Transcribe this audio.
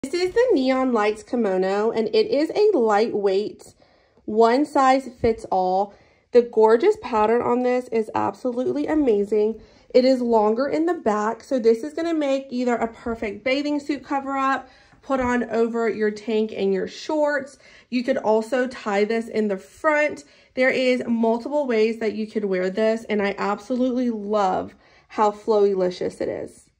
This is the Neon Lights kimono, and it is a lightweight, one size fits all. The gorgeous pattern on this is absolutely amazing. It is longer in the back, so this is going to make either a perfect bathing suit cover up, put on over your tank and your shorts. You could also tie this in the front. There is multiple ways that you could wear this, and I absolutely love how flowy-licious it is.